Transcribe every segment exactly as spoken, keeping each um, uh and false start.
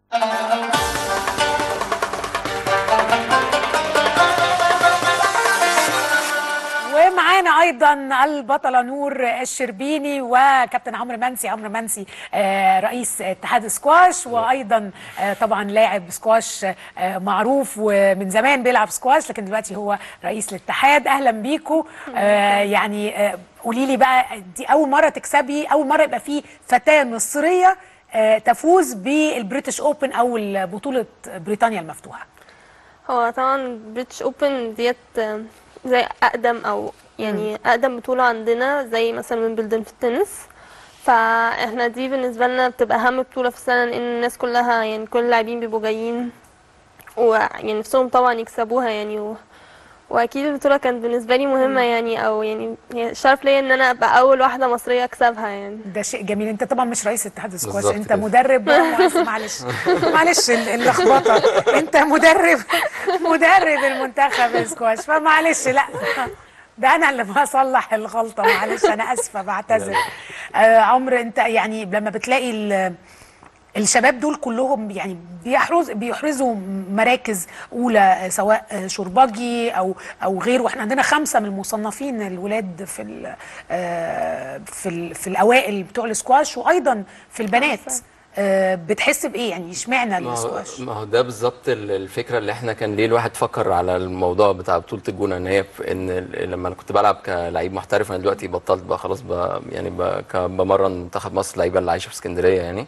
ومعانا ايضا البطله نور الشربيني وكابتن عمرو منسي. عمرو منسي آه رئيس اتحاد سكواش، وايضا آه طبعا لاعب سكواش آه معروف ومن زمان بيلعب سكواش، لكن دلوقتي هو رئيس الاتحاد. اهلا بيكو. آه يعني آه قولي لي بقى، دي اول مره تكسبي، اول مره يبقى في فتاه مصريه آه تفوز بالبريتش اوبن او بطوله بريطانيا المفتوحه؟ هو طبعا بريتش اوبن ديت زي اقدم او يعني اقدم بطوله عندنا، زي مثلا ويمبلدون في التنس. فاحنا دي بالنسبه لنا بتبقى اهم بطوله في السنه، لان الناس كلها يعني كل اللاعبين بيبقوا جايين ويعني نفسهم طبعا يكسبوها يعني و... واكيد البطوله كانت بالنسبه لي مهمه يعني، او يعني هي شرف ليا ان انا ابقى اول واحده مصريه اكسبها يعني. ده شيء جميل. انت طبعا مش رئيس اتحاد السكواش، انت كده. مدرب بقى مؤسس. معلش معلش اللخبطه، انت مدرب مدرب المنتخب السكواش، فمعلش. لا ده انا اللي بصلح الغلطه، معلش انا اسفه بعتذر. آه عمرو، انت يعني لما بتلاقي الشباب دول كلهم يعني بيحرز بيحرزوا مراكز اولى، سواء شرباجي او او غيره، واحنا عندنا خمسه من المصنفين الولاد في ال في ال في الاوائل بتوع السكواش، وايضا في البنات. بتحس بايه يعني؟ اشمعنى السكواش؟ ما هو ده بالظبط الفكره اللي احنا كان ليه الواحد فكر على الموضوع بتاع بطوله الجونه، ان هي ان لما انا كنت بلعب كلاعب محترف، انا دلوقتي بطلت بقى خلاص بقى يعني بمرن منتخب مصر لعيبه اللي عايشه في اسكندريه يعني.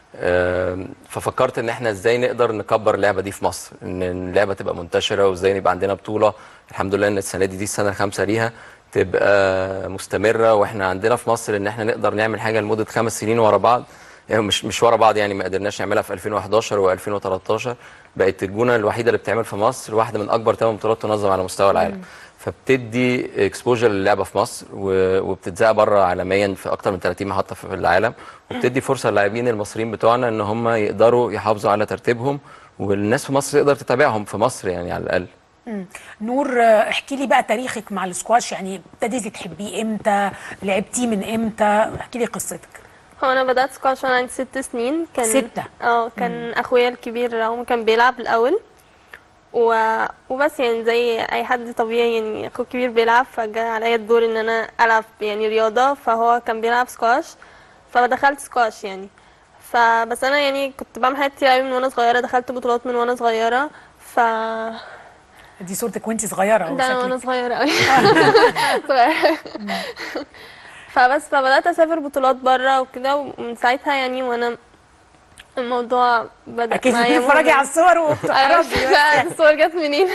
ففكرت ان احنا ازاي نقدر نكبر اللعبه دي في مصر، ان اللعبه تبقى منتشره، وازاي يبقى عندنا بطوله. الحمد لله ان السنه دي دي السنه الخامسه ليها تبقى مستمره، واحنا عندنا في مصر ان احنا نقدر نعمل حاجه لمده خمس سنين ورا بعض. يعني مش مش ورا بعض يعني، ما قدرناش نعملها في ألفين وحداشر وألفين وتلتاشر. بقت الجونه الوحيده اللي بتعمل في مصر واحده من اكبر ثمان بطولات تنظم على مستوى العالم. فبتدي اكسبوجر للعبه في مصر، وبتتذاع بره عالميا في اكتر من ثلاثين محطه في العالم، وبتدي فرصه للاعبين المصريين بتوعنا ان هم يقدروا يحافظوا على ترتيبهم، والناس في مصر تقدر تتابعهم في مصر يعني على الاقل. مم. نور، احكي لي بقى تاريخك مع السكواش، يعني ابتديتي تحبيه امتى؟ لعبتيه من امتى؟ احكي لي قصتك. هو انا بدات سكواش وانا عندي ست سنين. كان ستة؟ اه كان مم. اخويا الكبير هو كان بيلعب الاول و... وبس يعني زي اي حد طبيعي يعني، اخوه الكبير بيلعب فجاء عليا الدور ان انا العب يعني رياضه، فهو كان بيلعب سكواش فدخلت سكواش يعني. فبس انا يعني كنت بعمل حاجات كتير قوي من وانا صغيره، دخلت بطولات من وانا صغيره. ف دي صورتك وانت صغيره اهو. ده انا وانا صغيره قوي. فبس فبدات اسافر بطولات بره وكده، ومن ساعتها يعني وانا الموضوع بدأ اكيد معايا. بتتفرجي على الصور وبتحرجي. لا الصور جت منين؟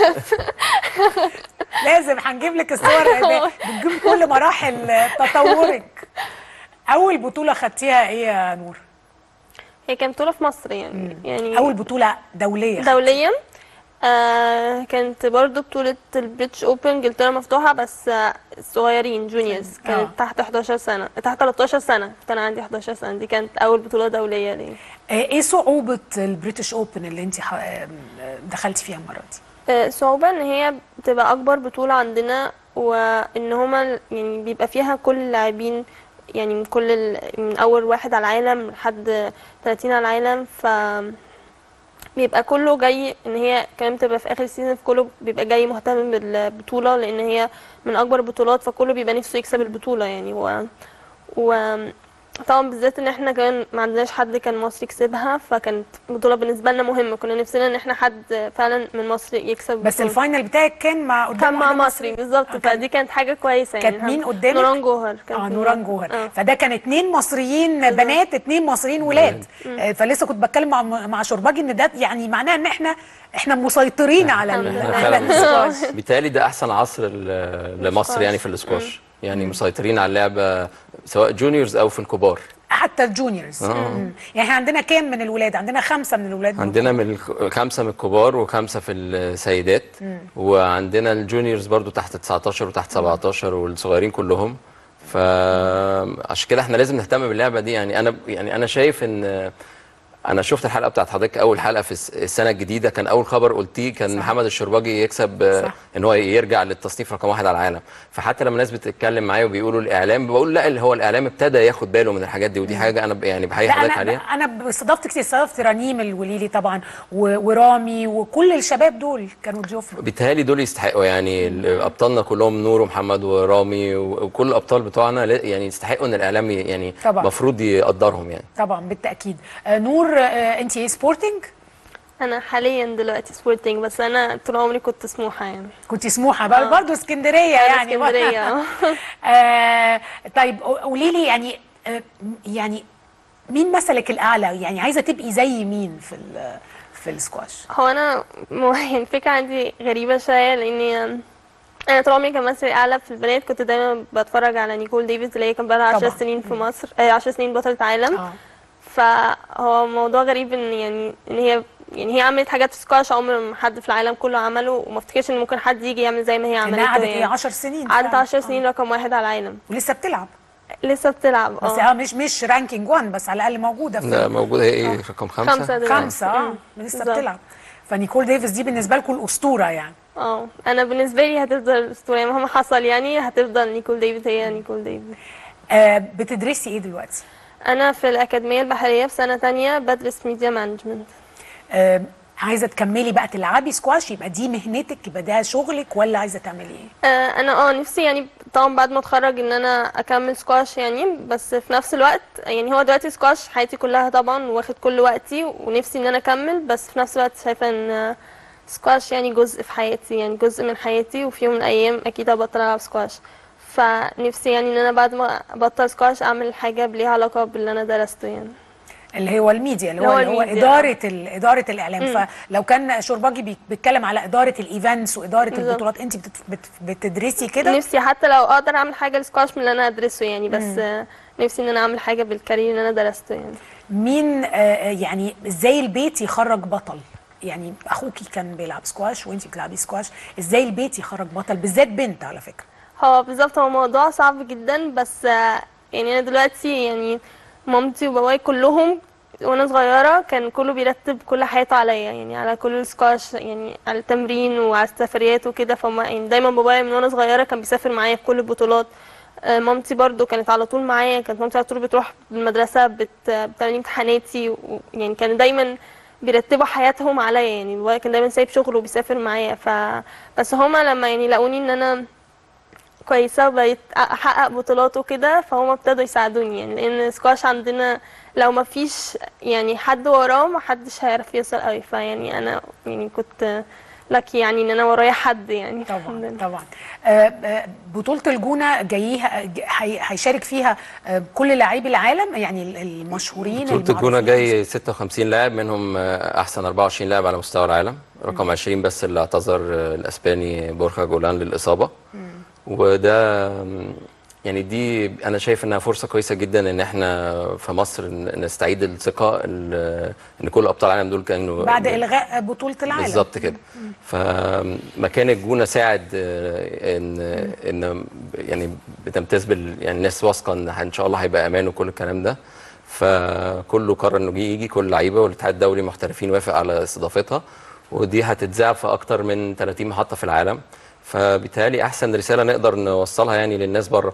لازم هنجيب لك الصور، بتجيب كل مراحل تطورك. اول بطوله خدتيها ايه يا نور؟ هي كانت بطوله في مصر يعني. مم. يعني اول بطوله دوليه دوليا آه كانت برضو بطوله البريتش اوبن انجلترا مفتوحه، بس آه صغيرين جونيورز، كانت آه. تحت حداشر سنه، تحت تلتاشر سنه، كنت انا عندي حداشر سنه. دي كانت اول بطوله دوليه ليا. ايه صعوبه البريتش اوبن اللي انت دخلتي فيها المره دي؟ آه صعوبه ان هي بتبقى اكبر بطوله عندنا، وان هما يعني بيبقى فيها كل اللاعبين يعني من كل ال... من اول واحد على العالم لحد ثلاثين على العالم. ف بيبقى كله جاي ان هي كمان بتبقى في اخر السيزون، في كله بيبقى جاي مهتم بالبطوله لان هي من اكبر البطولات، فكله بيبقى نفسه يكسب البطوله يعني. و, و... طبعا بالذات ان احنا كمان ما عندناش حد كان مصري يكسبها، فكانت بطوله بالنسبه لنا مهمه. كنا نفسنا ان احنا حد فعلا من مصر يكسب بس بطولة. الفاينل بتاعك كان مع قدام كان مع مصري بالظبط. فدي كانت حاجه كويسه يعني. كانت مين قدامك؟ نوران جوهر. اه نوران جوهر. آه. فده كان اتنين مصريين بالزبط. بنات، اتنين مصريين ولاد. آه فلسه كنت بتكلم مع مع شرباجي ان ده يعني معناه ان احنا احنا مسيطرين على على السكواش. بالتالي ده احسن عصر لمصر يعني في السكواش، يعني مم. مسيطرين على اللعبه سواء جونيورز او في الكبار، حتى الجونيورز. آه. يعني احنا عندنا كام من الولاد؟ عندنا خمسه من الولاد. عندنا من خمسه من الكبار وخمسه في السيدات. مم. وعندنا الجونيورز برضو تحت تسعتاشر وتحت سبعتاشر والصغيرين كلهم. فعشان كده احنا لازم نهتم باللعبه دي يعني. انا يعني انا شايف ان انا شفت الحلقه بتاعت حضرتك، اول حلقه في الس- السنه الجديده، كان اول خبر قلتيه كان صح. محمد الشرباجي يكسب آه، صح. ان هو يرجع للتصنيف رقم واحد على العالم. فحتى لما الناس بتتكلم معايا وبيقولوا الاعلام، بقول لا، اللي هو الاعلام ابتدى ياخد باله من الحاجات دي، ودي حاجه انا ب- يعني بحيي لا حضرتك انا عليها. انا استضفت كتير، استضفت رنيم الوليلي طبعا و- ورامي وكل الشباب دول كانوا ضيوفنا. بيتهيألي دول يستحقوا، يعني ال- ابطالنا كلهم نور ومحمد ورامي و- وكل الابطال بتوعنا لا- يعني يستحقوا ان الاعلام ي- يعني طبعا. المفروض يقدرهم يعني. طبعا بالتاكيد. آه نور، آه انت ايه سبورتنج؟ انا حاليا دلوقتي سبورتنج، بس انا طول عمري كنت سموحه يعني. كنت سموحه بقى آه. برضه اسكندريه أنا يعني. اسكندريه. آه طيب قولي لي يعني، آه يعني مين مثلك الاعلى؟ يعني عايزه تبقي زي مين في ال- في السكواش؟ هو انا م- يعني الفكره عندي غريبه شويه، لاني انا طول عمري كان مثلي اعلى في البنات، كنت دايما بتفرج على نيكول ديفيز اللي هي كان بقالها عشر طبعاً. سنين في مصر، آه، عشر سنين بطلة عالم. اه فهو موضوع غريب ان يعني ان هي يعني هي عملت حاجات في سكواش عمر ما حد في العالم كله عمله، وما افتكرش ان ممكن حد يجي يعمل زي ما هي انها عملته قعدت ايه يعني. 10 سنين قعدت فعلاً. عشر آه. سنين رقم واحد على العالم، ولسه بتلعب، لسه بتلعب. بس اه اه مش مش رانكينج واحد، بس على الاقل موجوده في لا موجوده، هي ايه رقم خمسه؟ خمسة دلوقتي. خمسه. اه مم. لسه بالظبط. بتلعب. فنيكول ديفيس دي بالنسبه لكم الاسطوره يعني. اه انا بالنسبه لي هتفضل اسطوره مهما حصل، يعني هتفضل نيكول ديفيد هي نيكول ديفيد. آه بتدرسي ايه دلوقتي؟ انا في الاكاديميه البحريه في سنه تانية بدرس ميديا مانجمنت. آه عايزه تكملي بقى تلعبي سكواش، يبقى دي مهنتك، يبقى ده شغلك، ولا عايزه تعملي ايه؟ آه، انا اه نفسي يعني طبعا بعد ما اتخرج ان انا اكمل سكواش يعني، بس في نفس الوقت يعني هو دلوقتي سكواش حياتي كلها طبعا واخد كل وقتي، ونفسي ان انا اكمل، بس في نفس الوقت شايفه ان سكواش يعني جزء في حياتي، يعني جزء من حياتي، وفي يوم من الايام اكيد هبطل العب سكواش. فنفسي يعني ان انا بعد ما ابطل سكواش اعمل حاجه ليها علاقه باللي انا درسته يعني. اللي هو الميديا، اللي هو اللي اللي هو هو الميديا، اداره ال- اداره الاعلام. مم. فلو كان شرباجي بي- بيتكلم على اداره الايفنتس واداره بالظبط. البطولات، انت بت بت بتدرسي كده؟ نفسي حتى لو اقدر اعمل حاجه للسكواش من اللي انا ادرسه يعني، بس آه، نفسي ان انا اعمل حاجه بالكارير اللي انا درسته يعني. مين آه يعني ازاي البيت يخرج بطل؟ يعني اخوكي كان بيلعب سكواش وانت بتلعبي سكواش، ازاي البيت يخرج بطل، بالذات بنت على فكره؟ هو بالظبط هو موضوع صعب جدا، بس آه، يعني انا دلوقتي يعني مامتي وباباي كلهم وانا صغيره كان كله بيرتب كل حياته عليا، يعني على كل السكواش، يعني على التمرين وعلى السفريات وكده. فما يعني دايما بابايا من وانا صغيره كان بيسافر معايا في كل البطولات. آه، مامتي برضو كانت على طول معايا، كانت مامتي على طول بتروح المدرسه بت... بتعمل امتحاناتي، ويعني كانوا دايما بيرتبوا حياتهم عليا، يعني بابايا كان دايما سايب شغله وبيسافر معايا. ف بس هما لما يعني لقوني ان انا كويسه وبقيت احقق بطولات وكده، فهم ابتدوا يساعدوني يعني، لان سكواش عندنا لو ما فيش يعني حد وراه ما حدش هيعرف يوصل قوي. فيعني انا يعني كنت لكي يعني ان انا ورايا حد يعني. طبعا طبعا. آه آه بطوله الجونه جاييها ج- هي- هيشارك فيها آه كل لاعبي العالم، يعني ال- المشهورين بطولة الجونة المعروفين. جاي ستة وخمسين لاعب، منهم آه، أحسن أربعة وعشرين لاعب على مستوى العالم، رقم عشرين بس اللي اعتذر آه، الأسباني بورخا جولان للإصابة. وده آم، يعني دي أنا شايف إنها فرصة كويسة جدا إن إحنا في مصر ن- نستعيد الثقة، ال- إن كل أبطال العالم دول كانوا بعد الغاء بطوله العالم. بالظبط كده. فمكان الجونه ساعد آه، ان ان يعني بتمتاز بال يعني الناس واثقه ان ان شاء الله هيبقى امان وكل الكلام ده. فكله قرر انه يجي، كل اللعيبه والاتحاد الدولي محترفين وافق على استضافتها، ودي هتتذاع في اكتر من ثلاثين محطه في العالم. فبالتالي احسن رساله نقدر نوصلها يعني للناس بره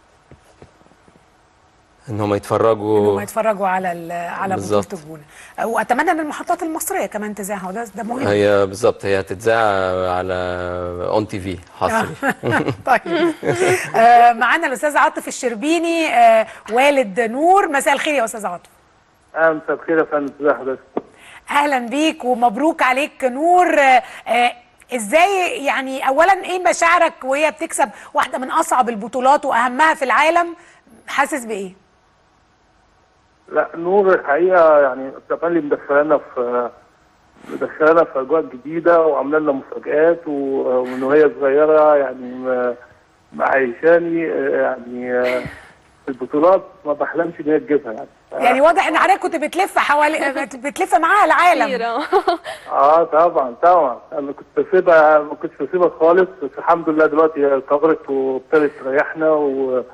ان هم يتفرجوا انهم يتفرجوا على ال- على بطوله بالظبط. الجونه. واتمنى ان المحطات المصريه كمان تذاعها، وده ده مهم. هي بالظبط هي هتتذاع على اون تي في حصري. طيب. آه معانا الاستاذ عاطف الشربيني، آه والد نور. مساء الخير يا استاذ عاطف. اهلا، مساء الخير يا فندم، ازي حضرتك؟ اهلا بيك ومبروك عليك نور. آه آه ازاي يعني، اولا ايه مشاعرك وهي بتكسب واحده من اصعب البطولات واهمها في العالم؟ حاسس بايه؟ لا، نور الحقيقه يعني كمان مدخلانا في مدخلانا في اجواء جديده، وعامله لنا مفاجآت، و- ومن وهي صغيره يعني م- معيشاني يعني في البطولات ما بحلمش ان هي تجيبها يعني. يعني واضح ان حضرتك كنت بتلف حوالي بتلف معاها العالم. كتير اه. اه طبعا طبعا، انا كنت بسيبها، ما كنتش بسيبها خالص، بس الحمد لله دلوقتي هي كبرت وابتدت تريحنا، و...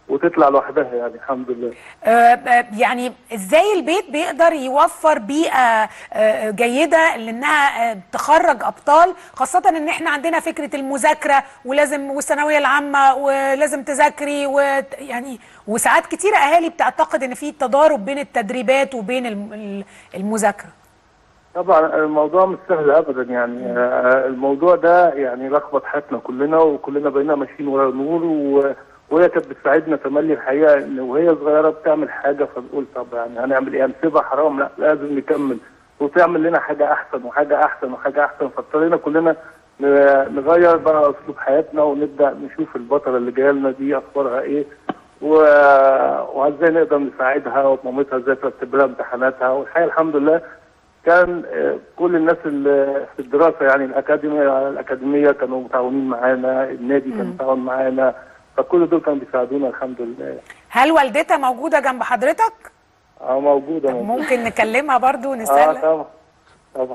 وتطلع لوحدها يعني الحمد لله. آه، آه، يعني ازاي البيت بيقدر يوفر بيئة آه، جيدة لانها آه، تخرج ابطال، خاصة ان احنا عندنا فكرة المذاكرة ولازم والثانوية العامة ولازم تذاكري ويعني وساعات كتيرة اهالي بتعتقد ان في تضارب بين التدريبات وبين الم- المذاكرة. طبعا الموضوع مش سهل ابدا يعني. آه، الموضوع ده يعني لخبط حياتنا كلنا، وكلنا بقينا ماشيين ورا نور، و... وهي كانت بتساعدنا تملي الحقيقه، ان وهي صغيره بتعمل حاجه فبنقول طب يعني هنعمل ايه؟ هنسيبها حرام؟ لا لازم نكمل وتعمل لنا حاجه احسن وحاجه احسن وحاجه احسن. فاضطرينا كلنا ن- نغير بقى اسلوب حياتنا ونبدا نشوف البطله اللي جايه لنا دي اخبارها ايه، و... وازاي نقدر نساعدها، ومامتها ازاي ترتب لها امتحاناتها. والحقيقه الحمد لله كان آه، كل الناس اللي في الدراسه يعني الاكاديميه الاكاديميه كانوا متعاونين معانا، النادي كان متعاون معانا، فكل دول كانوا بيساعدونا الحمد لله. هل والدتها موجودة جنب حضرتك؟ اه موجوده طب موجوده. ممكن نكلمها برضو اه ونسألها؟ طبعا طبعا.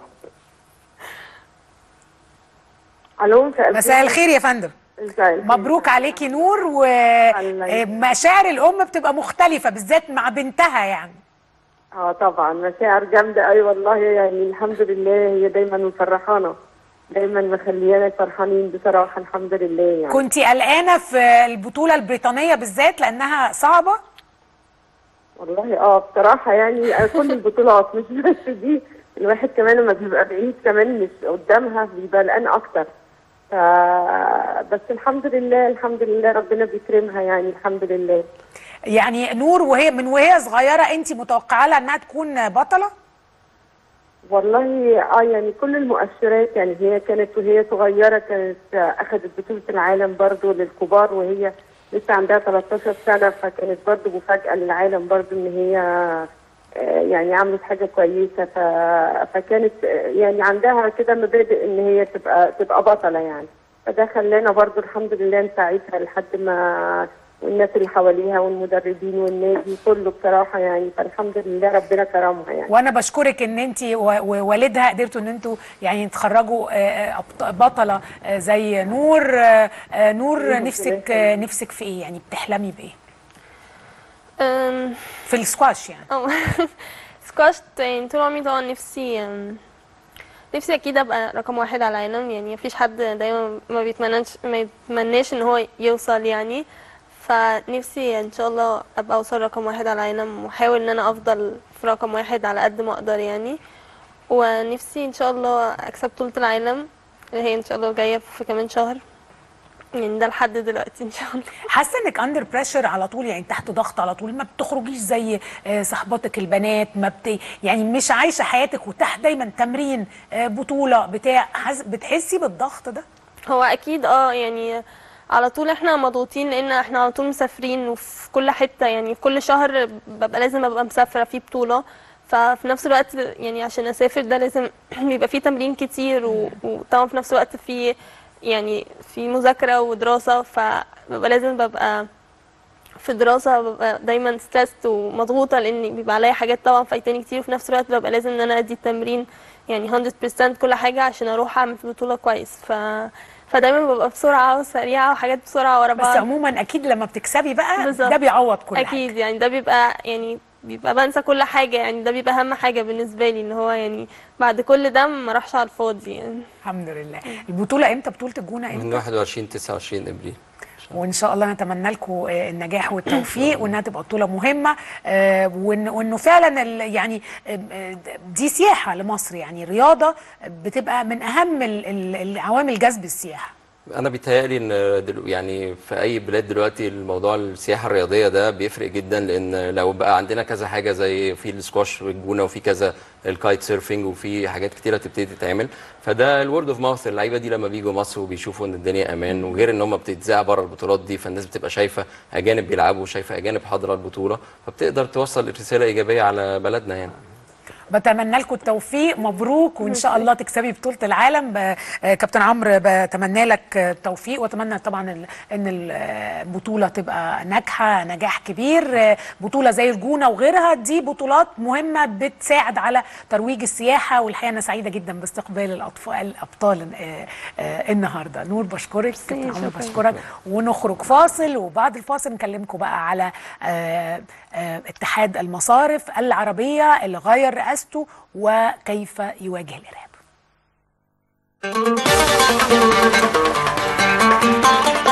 الو مساء الخير يا فندم. ازيك؟ مبروك عليكي نور، ومشاعر الام بتبقى مختلفة بالذات مع بنتها يعني. اه طبعا مشاعر جامده، اي والله يعني الحمد لله، هي دايما مفرحانا، دايما مخليانا فرحانين بصراحه الحمد لله يعني. كنتي قلقانة في البطولة البريطانية بالذات لأنها صعبة؟ والله اه بصراحه يعني كل البطولات مش بس دي، الواحد كمان لما بيبقى بعيد كمان مش قدامها بيبقى قلقان اكتر. ف بس الحمد لله الحمد لله ربنا بيكرمها يعني الحمد لله. يعني نور وهي من وهي صغيرة أنت متوقعة لها إنها تكون بطلة؟ والله اه يعني كل المؤشرات، يعني هي كانت وهي صغيره كانت اخذت بطوله العالم برضو للكبار وهي لسه عندها ثلاثة عشر سنه، فكانت برضو مفاجاه للعالم برضو ان هي آه، يعني عملت حاجه كويسه. ف... فكانت آه، يعني عندها كده مبادئ ان هي تبقى تبقى بطله يعني. فده خلانا برضو الحمد لله نساعدها لحد ما، والناس اللي حواليها والمدربين والنادي كله بصراحه يعني. فالحمد لله ربنا كرمها يعني. وانا بشكرك ان انت ووالدها قدرتوا ان انتوا يعني تخرجوا آه، أبط- بطله آه، زي نور. آه، آه، نور نفسك آه، نفسك في ايه؟ يعني بتحلمي بايه أم، في السكواش يعني؟ أو سكواش يعني طول عمري طبعا نفسي أم، نفسي اكيد ابقى رقم واحد على العالم، يعني مفيش حد دايما ما بيتمناش ما يتمناش ان هو يوصل يعني. فنفسي ان شاء الله ابقى اوصل رقم واحد على العالم، واحاول ان انا افضل في رقم واحد على قد ما اقدر يعني. ونفسي ان شاء الله اكسب بطولة العالم اللي هي ان شاء الله جاية في كمان شهر، يعني ده لحد دلوقتي ان شاء الله. حاسه انك اندر بريشر على طول، يعني تحت ضغط على طول، ما بتخرجيش زي آه، صحباتك البنات، ما بت... يعني مش عايشه حياتك وتحت دايما تمرين آه، بطوله بتاع حس... بتحسي بالضغط ده؟ هو اكيد اه يعني على طول احنا مضغوطين لان احنا على طول مسافرين وفي كل حتة، يعني في كل شهر ببقى لازم ابقى مسافرة في بطولة. ففي نفس الوقت يعني عشان اسافر ده لازم بيبقى فيه تمرين كتير و- وطبعا في نفس الوقت في يعني في مذاكرة ودراسة، فببقى لازم ببقى في دراسة ببقى دايما ستريسد ومضغوطة لان بيبقى عليا حاجات طبعا فايتاني كتير، وفي نفس الوقت ببقى لازم ان انا ادي التمرين يعني مية بالمية كل حاجة عشان اروح اعمل في البطولة كويس. ف فدايما ببقى بسرعة وسريعة وحاجات بسرعة ورا بس بعض. عموما اكيد لما بتكسبي بقى بالظبط. ده بيعوض كل اكيد حاجه. يعني ده بيبقى يعني بيبقى بنسى كل حاجة، يعني ده بيبقى اهم حاجة بالنسبة لي ان هو يعني بعد كل ده ما راحش على الفاضي يعني. الحمد لله. البطوله امتى؟ بطوله الجونه من امتى؟ واحد وعشرين تسعة وعشرين ابريل. وان شاء الله نتمنى لكم النجاح والتوفيق، وانها تبقى بطوله مهمه، آه، وإن- وانه فعلا ال- يعني آه، آه، دي سياحه لمصر، يعني رياضه بتبقى من اهم ال- ال- العوامل جذب السياحه. انا بيتهيألي ان دلو يعني في اي بلاد دلوقتي الموضوع السياحه الرياضيه ده بيفرق جدا، لان لو بقى عندنا كذا حاجه زي في السكواش والجونه وفي كذا الكايت سيرفنج وفي حاجات كتيره تبتدي تتعمل، فده الورد اوف ماوث. اللعيبه دي لما بيجوا مصر وبيشوفوا ان الدنيا امان، وغير ان هم بتتذاع بره البطولات دي، فالناس بتبقى شايفه اجانب بيلعبوا وشايفه اجانب حاضره البطوله، فبتقدر توصل رساله ايجابيه على بلدنا يعني. بتمنى لكم التوفيق، مبروك، وان شاء الله تكسبي بطوله العالم. كابتن عمرو بتمنى لك التوفيق، واتمنى طبعا ان البطوله تبقى ناجحه نجاح كبير. بطوله زي الجونه وغيرها دي بطولات مهمه بتساعد على ترويج السياحه، والحقيقه انا سعيده جدا باستقبال الاطفال الابطال النهارده. نور بشكرك، كابتن عمرو بشكرك، ونخرج فاصل، وبعد الفاصل نكلمكم بقى على اتحاد المصارف العربيه اللي غير رئاسته وكيف يواجه الارهاب.